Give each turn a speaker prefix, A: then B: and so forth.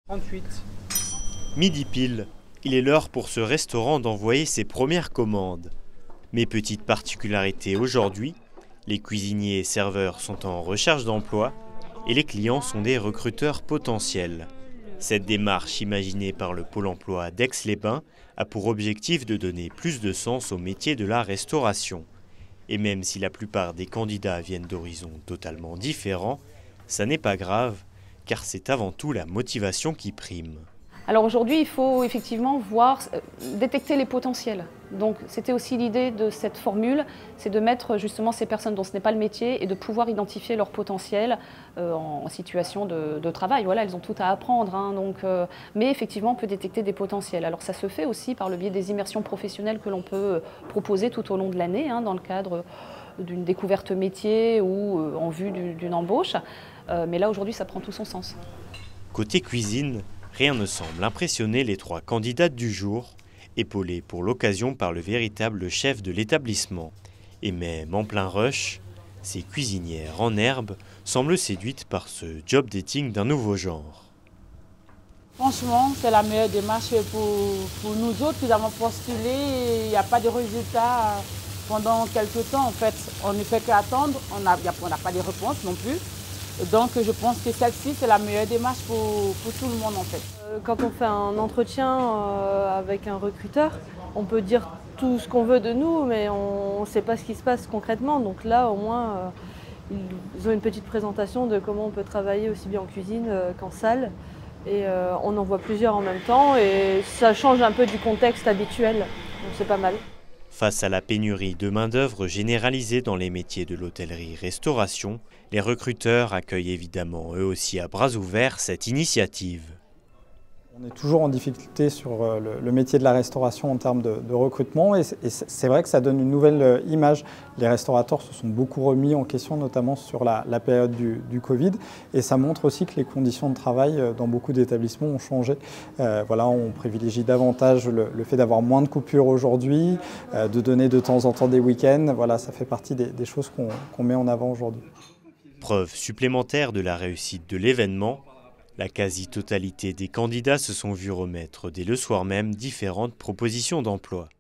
A: 38.
B: Midi pile, il est l'heure pour ce restaurant d'envoyer ses premières commandes. Mais petite particularité aujourd'hui, les cuisiniers et serveurs sont en recherche d'emploi et les clients sont des recruteurs potentiels. Cette démarche imaginée par le Pôle emploi d'Aix-les-Bains a pour objectif de donner plus de sens au métier de la restauration. Et même si la plupart des candidats viennent d'horizons totalement différents, ça n'est pas grave, car c'est avant tout la motivation qui prime.
C: Alors aujourd'hui, il faut effectivement détecter les potentiels. Donc c'était aussi l'idée de cette formule, c'est de mettre justement ces personnes dont ce n'est pas le métier et de pouvoir identifier leur potentiel en situation de travail. Voilà, elles ont tout à apprendre, hein, mais effectivement on peut détecter des potentiels. Alors ça se fait aussi par le biais des immersions professionnelles que l'on peut proposer tout au long de l'année, hein, dans le cadre d'une découverte métier ou en vue d'une embauche. Mais là aujourd'hui ça prend tout son sens.
B: Côté cuisine, rien ne semble impressionner les trois candidates du jour, épaulées pour l'occasion par le véritable chef de l'établissement. Et même en plein rush, ces cuisinières en herbe semblent séduites par ce job dating d'un nouveau genre.
D: Franchement, c'est la meilleure démarche pour nous autres qui avons postulé. Il n'y a pas de résultats pendant quelques temps. En fait, on ne fait qu'attendre, on n'a pas de réponse non plus. Donc je pense que celle-ci, c'est la meilleure démarche pour tout le monde en fait.
E: Quand on fait un entretien avec un recruteur, on peut dire tout ce qu'on veut de nous, mais on ne sait pas ce qui se passe concrètement. Donc là, au moins, ils ont une petite présentation de comment on peut travailler aussi bien en cuisine qu'en salle. Et on en voit plusieurs en même temps et ça change un peu du contexte habituel. Donc c'est pas mal.
B: Face à la pénurie de main-d'œuvre généralisée dans les métiers de l'hôtellerie-restauration, les recruteurs accueillent évidemment eux aussi à bras ouverts cette initiative.
A: On est toujours en difficulté sur le métier de la restauration en termes de recrutement et c'est vrai que ça donne une nouvelle image. Les restaurateurs se sont beaucoup remis en question, notamment sur la période du Covid, et ça montre aussi que les conditions de travail dans beaucoup d'établissements ont changé. Voilà, on privilégie davantage le fait d'avoir moins de coupures aujourd'hui, de donner de temps en temps des week-ends. Voilà, ça fait partie des choses qu'on met en avant aujourd'hui.
B: Preuve supplémentaire de la réussite de l'événement, la quasi-totalité des candidats se sont vus remettre dès le soir même différentes propositions d'emploi.